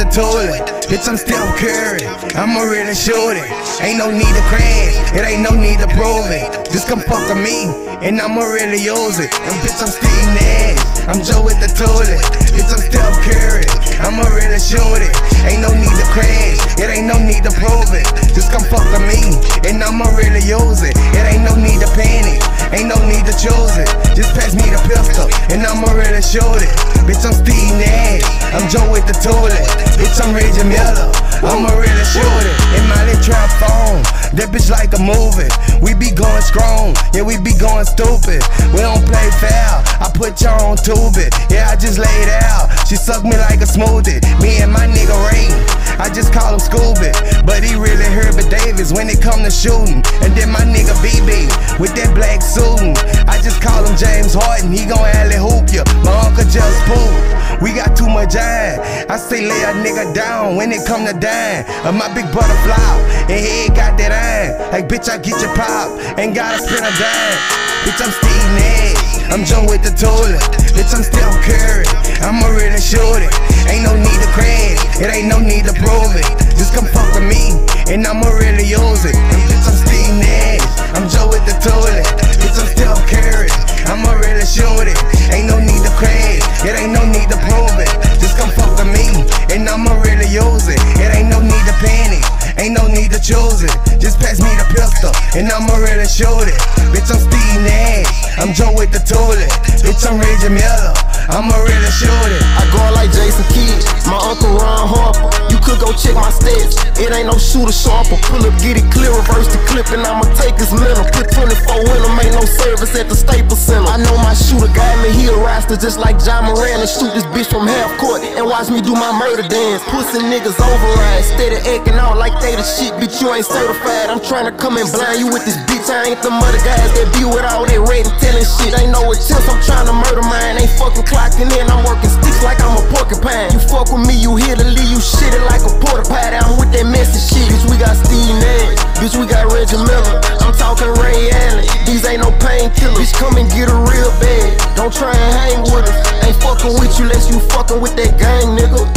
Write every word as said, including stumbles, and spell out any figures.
toilet. Bitch, I'm still Curry. I'ma really shoot it. Ain't no need to crash. It ain't no need to prove it. Just come fuck with me, and I'ma really use it. And bitch, I'm Steve Nash. I'm Joe with the toilet. Bitch, I'm still Curry. I'ma really shoot it. Ain't no need to crash. It ain't no need to prove it. Just come fuck with me, and I'ma really use it. It ain't no need to panic. Ain't no need to choose it. Just pass me the pistol, and I'ma really shoot it. Bitch, I'm Steve Nash. I'm Joe with the toilet. Bitch, I'm Reggie Miller. I'ma really shoot it. In my little trap phone, that bitch like a movie. We be going strong, yeah, we be going stupid. We don't play foul, I put y'all on tube it. Yeah, I just laid out, she sucked me like a smoothie. Me and my nigga Ray, I just call him Scooby, but he really Herbert Davis when it come to shooting. And then my nigga B B with that black suitin', I just call him James Harden, he gon' alley hoop ya. My uncle just poop, we got too much iron. I say lay a nigga down when it come to dying. Of my big butterfly, and he ain't got that iron. Like bitch, I get your pop, ain't gotta spend a dime. Bitch, I'm Steve Nash, I'm Joe with the toilet. Bitch, I'm still Curry, I'ma really shoot it. Ain't no need to crash, it ain't no need to prove it. Just come fuck with me, and I'ma really use it. And bitch, I'm Steve Nash, I'm Joe with the toilet. Bitch, I'm still Curry, I'ma really shoot it. Ain't no need to crash, it ain't no need to prove it. Just come fuck with me, and I'ma really use it. It ain't no need to panic, ain't no need to choose it. Just pass me the pistol, and I'ma really shoot it. Bitch, I'm Steve Nash, I'm Joe with the toilet. Bitch, I'm Reggie Miller, I'ma really shoot it. I go like Jason Kidd, my uncle Ron Harper. You could go check my stats, it ain't no shooter sharper. Pull up, get it clear, reverse the clip, and I'ma take his mental. Put twenty-four in him, ain't no service at the Staples Center. I know my shooter got me, he a roster just like John Moran. And shoot this bitch from half court and watch me do my murder dance. Pussy niggas override, steady acting out like they the shit. Bitch, you ain't certified, I'm tryna come and blind you with this bitch. I ain't the mother guys that be with all that red and telling shit. Ain't no attempts, I'm tryna murder mine. Ain't fucking clocking in, I'm working sticks like I'm a porcupine. You fuck with me, you here to leave you shitty like a porta potty. I'm with that messy shit. Bitch, we got Steve Nash, bitch, we got Reggie Miller. I'm talking Ray Allen, these ain't no painkillers. Bitch, come and get a real bag, don't try and hang with us. Ain't fucking with you unless you fucking with that gang, nigga.